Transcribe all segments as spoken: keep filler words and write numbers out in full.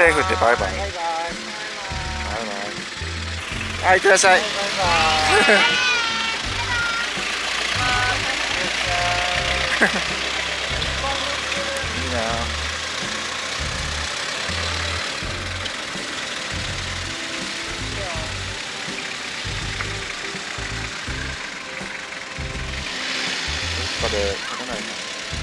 手振ってバイバイ。バイバイ。はい、いってらっしゃい。いいな。どっかで食べないかな。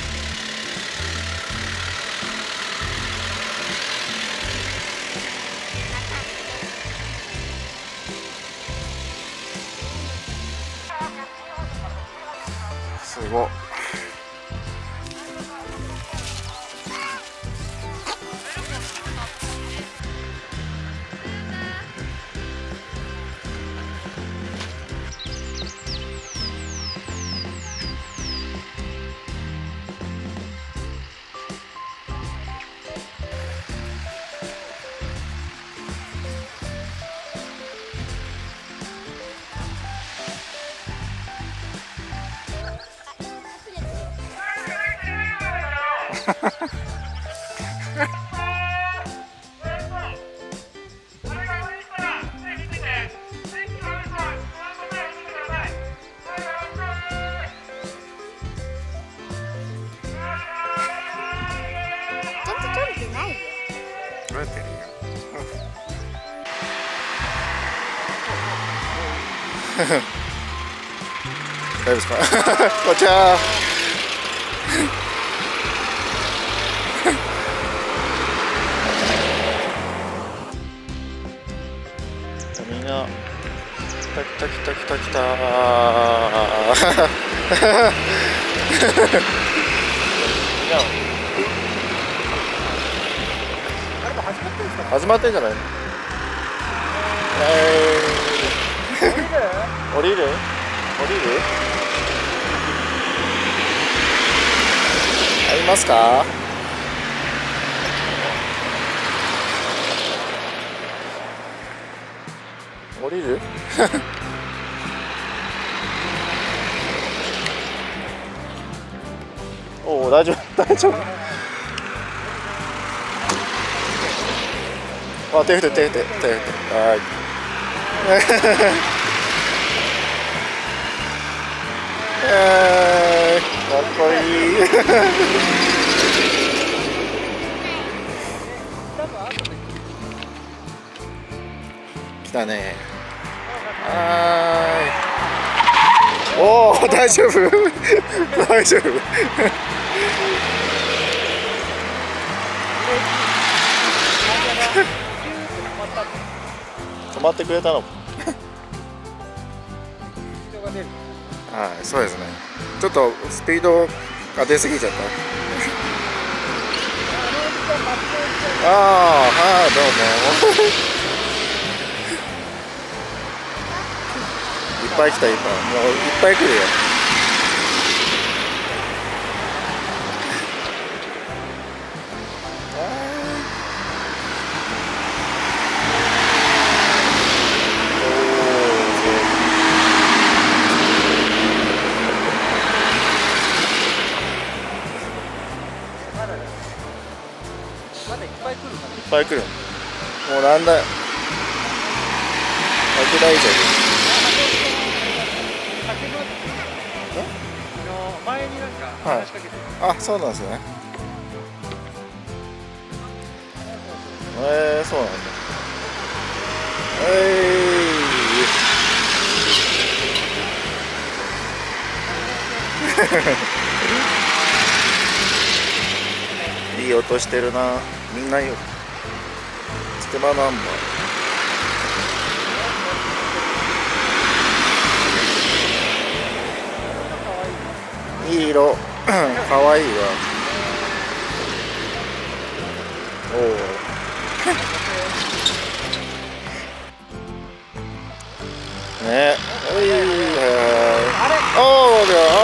すごっ。取れてるよ。大丈夫ですか？こんにちは。みんな来た来た来た来た来た。始まってんじゃないの？えー、降りる？降りる？降りる？ありますか？降りる？おお、大丈夫、大丈夫。あ、手振って手振って手振って、はい。えー、かっこいい。来たね。はーい。おお、大丈夫。大丈夫。止まってくれたの。はい、そうですね。ちょっとスピードが出すぎちゃった。ああ、はい、どうも。いっぱい来た、いっぱい。もういっぱい来るよ。いっぱい来る。もう何台、ひゃくだい以上です。前になんか話しかけて、はい、あ、そうなんですね。えー、そうなんだ。えー、いい音してるな。みんないい音。つけばナンバー。いい色。かわいいわ。おお。ね。おい。おお。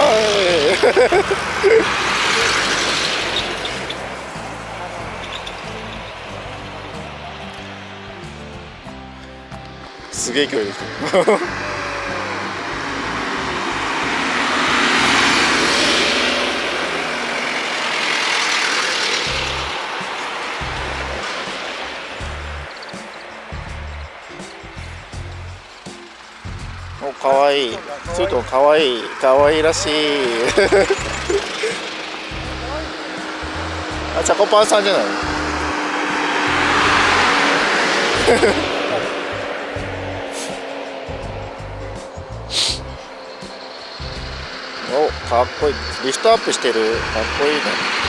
すげえ距離です。 お、かわいい。ツートンかわいい。かわいいらしい。あ、チャコパンさんじゃない。お、かっこいい。リフトアップしてる。かっこいいね。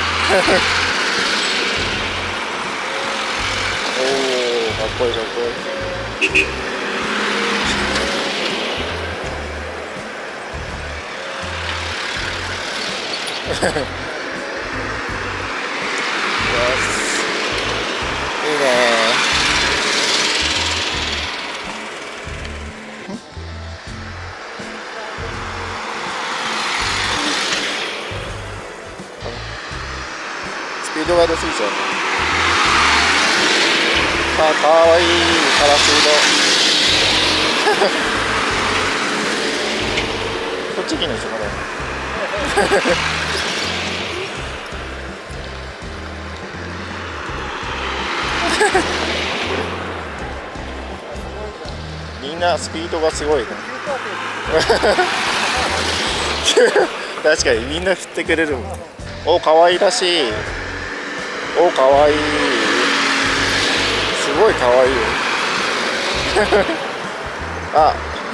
おお、かっこいいかっこいい。いいね。スピードが出すぎちゃう。あ、かわいいカラス色。こっち来ないでしょ、これ。みんなスピードがすごいね。確かにみんな振ってくれるもん。お、かわいいらしい。お、かわいい。すごいかわいいよ。あ。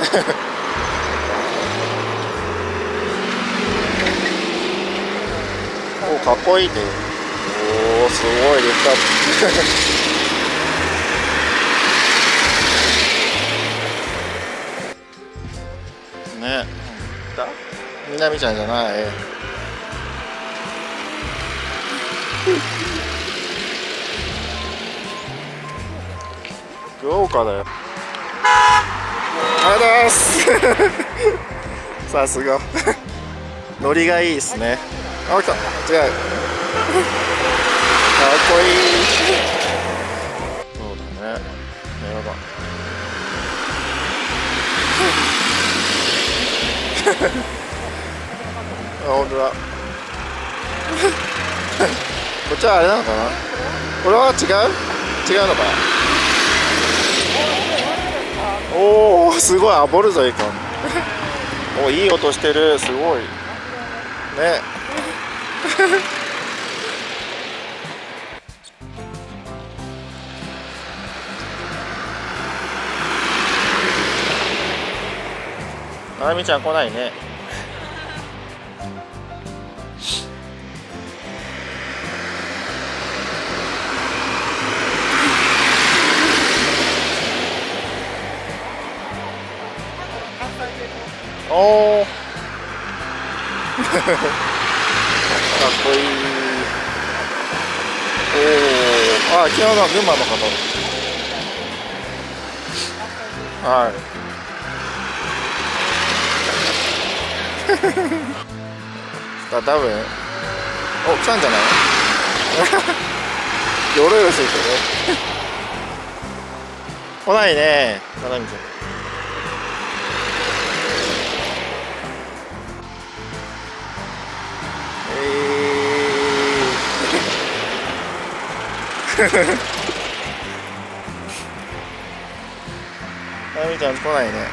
お、かっこいいね。おお、すごいリフトアップ。ね、みなみちゃんじゃない。豪華だよ。ありがとうございます。さすが。ノリがいいですね。あ、来た。違う。かっこいい。そうだね。なるほど。あ、本当だ。こっちはあれなのかな。これは違う。違うのかな。おお、すごい。あぼるぞいかん。お、いい音してる。すごいね。ななみちゃん来ないね。おお。かっこいい。おお。あ、昨日の群馬の方。はい。多分、お、来たんじゃない。よろよろしてるけどね。来ないね、ななみちゃん。えー、ななみちゃん来ないね。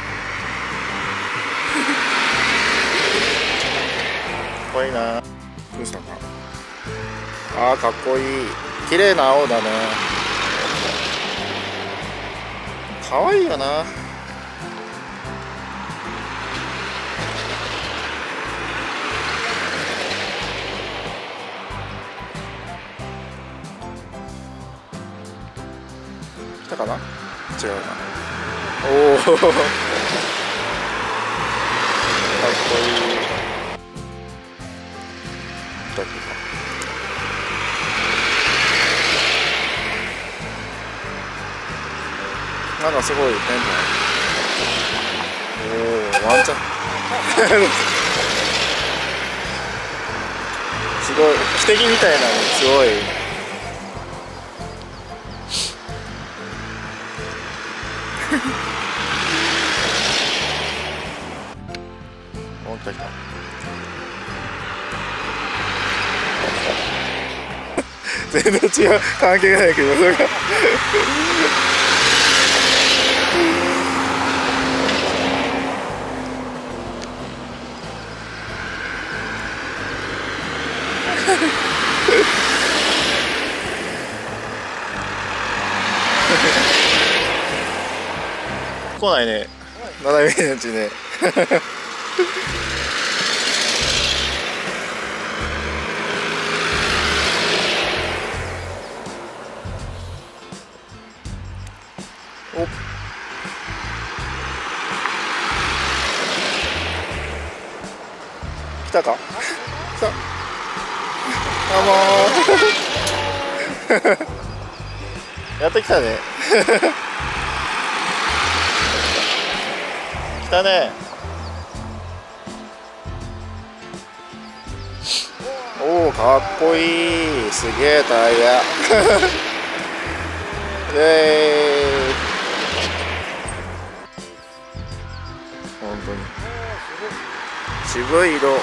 かっこいいな。どうしたか。ああ、かっこいい。綺麗な青だね。可愛いよな。来たかな。違うな。おお。かっこいい。なんかすごいテンポ。おお、ワンチャン。すごい汽笛みたいなのすごい。お、来た来た。全然違う、関係ないけど、それが。 来ないね、斜めのうちね。お、来たか、来た。あ、もう。やっと来たね。来たね。おお、かっこいい。すげえタイヤ。えー、本当に渋い色。お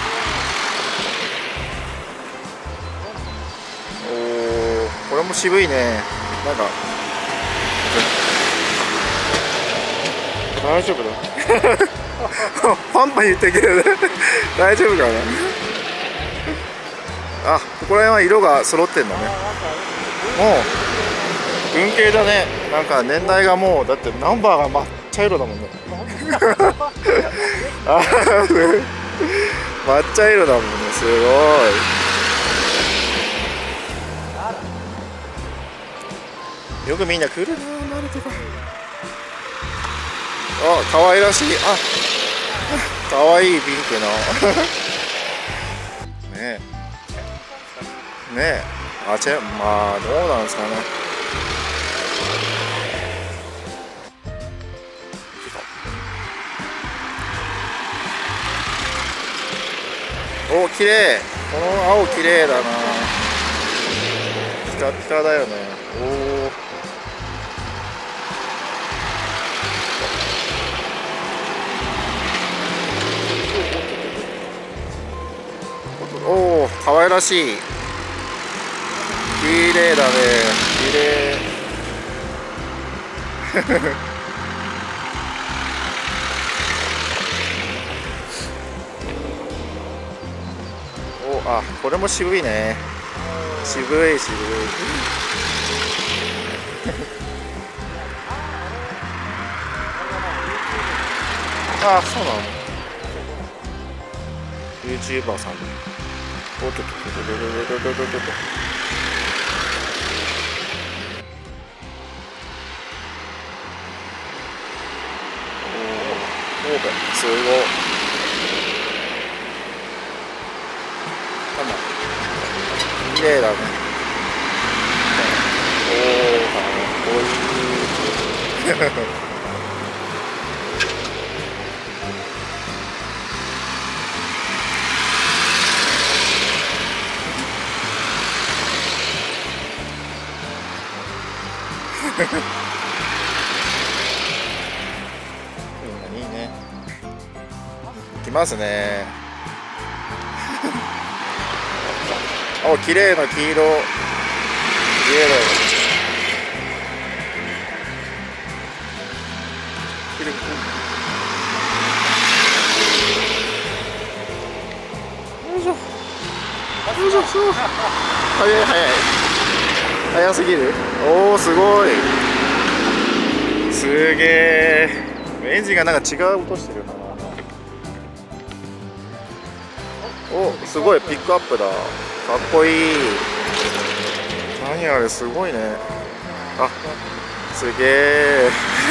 お、これも渋いね。なんか大丈夫だ。パンパン言ってるけどね。大丈夫かな。あ、ここら辺は色が揃ってんだね。もう文系だね。なんか年代がもう、だってナンバーが真っ茶色だもんね。あ、抹茶色だもんね。すごい。よくみんな来るな、ナルトが。あ、可愛らしい。あ、可愛いピンクの。ねえ。ねえ。あ、チェ、まあ、どうなんですかね。お、綺麗。この青綺麗だな。ピカピカだよね。おお。おお、可愛らしい。綺麗だね。綺麗。お、あ、これも渋いね。渋い渋い。あ、そうなの。ユーチューバー さん。おっとっとっとっとっとっとっとっとっと。おお、すごい。あら、綺麗だね。おお、かっこいい。いいね。来ますね。お、綺麗な黄色。綺麗だよ。綺麗。よいしょ。よいしょ。そう。早い早い。早すぎる。おお、すごい。すげえ。エンジンがなんか違う音してるな。お、すごいピックアップだ。かっこいい。何あれ、すごいね。あ、すげえ。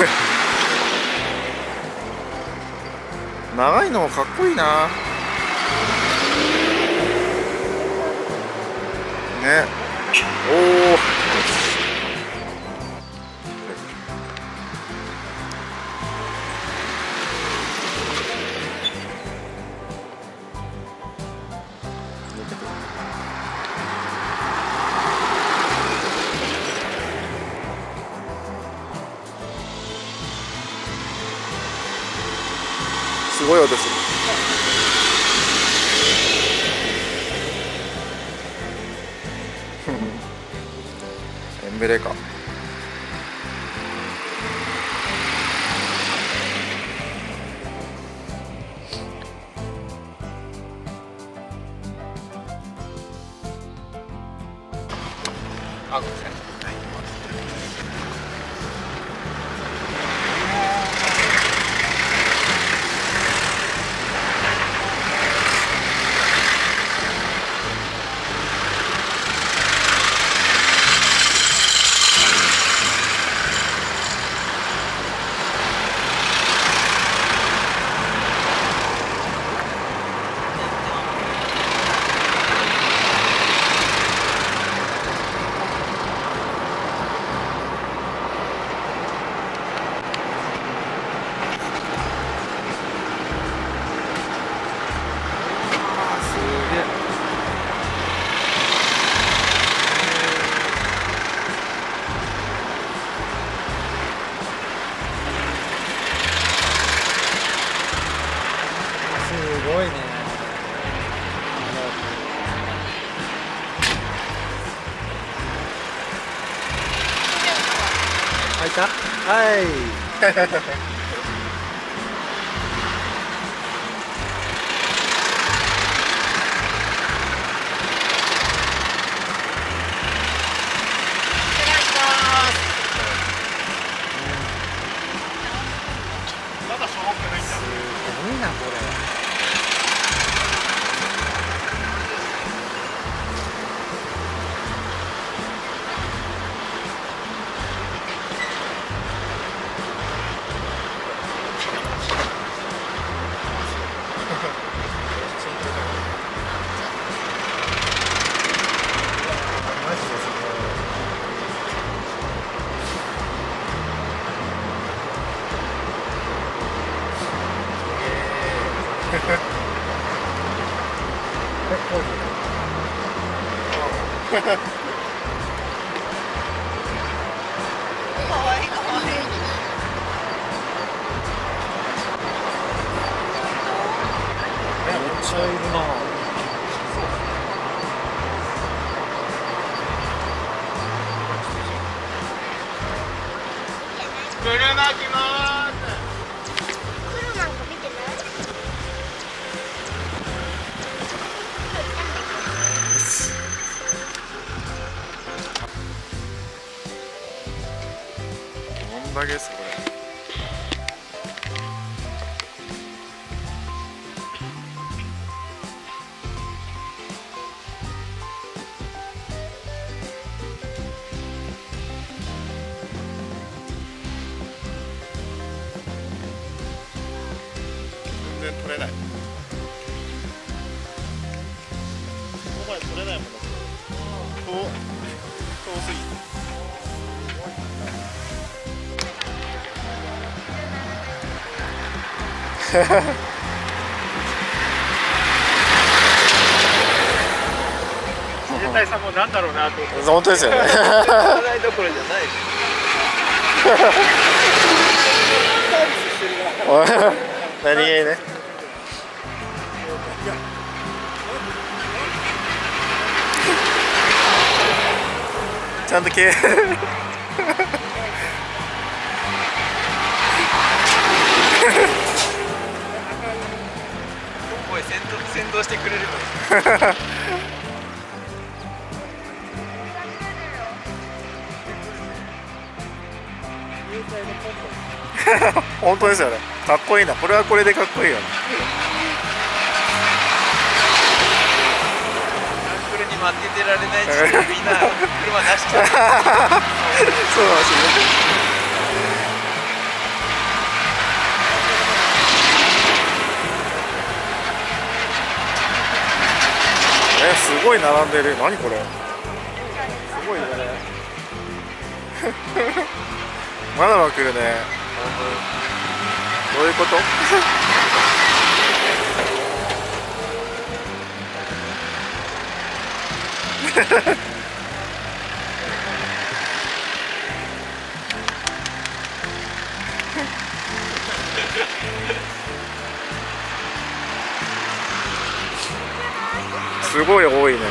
長いのもかっこいいな。ね。おお。すごい音する。エンブレか。あ、ごめんなさい。 はい。 まだしょぼくないんだ。 すごいなこれ。 かわいいかわいい。 めっちゃいるな。 車来まーす。 黒なんか見てない？ どんだけですかこれ。全然取れない。この前取れないもんだって。遠遠すぎて。自衛隊さんもなんだろうなと思って。本当ですよね。笑いどころじゃない。何気にね。ちゃんとけ。 おい、先導先導してくれるの。 本当ですよね。かっこいいな。これはこれでかっこいいよね。 アンクルに負けてられない時点でみんな車出しちゃう。 そうなんですよね。え、すごい並んでる。何これ。すごいね。まだまだ来るね。どういうこと？すごい多いね。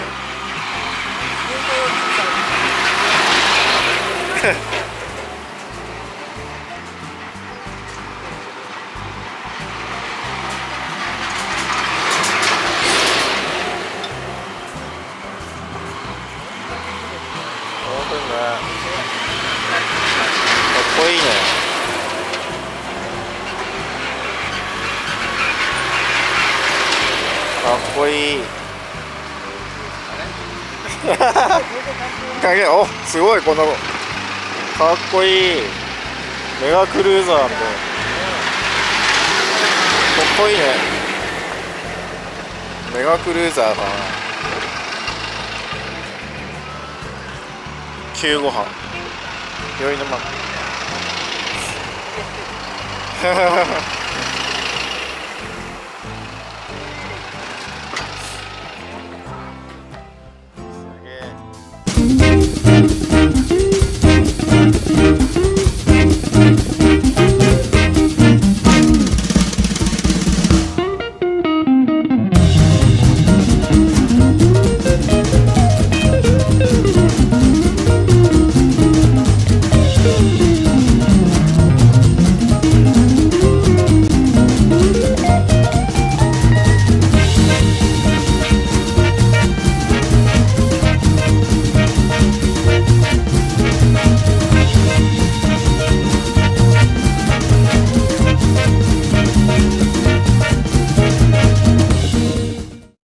本当にね。かっこいいね。かっこいい。影、お、すごいこのかっこいいメガクルーザーみたいな。かっこいいね。メガクルーザーかな。救護班酔いのマン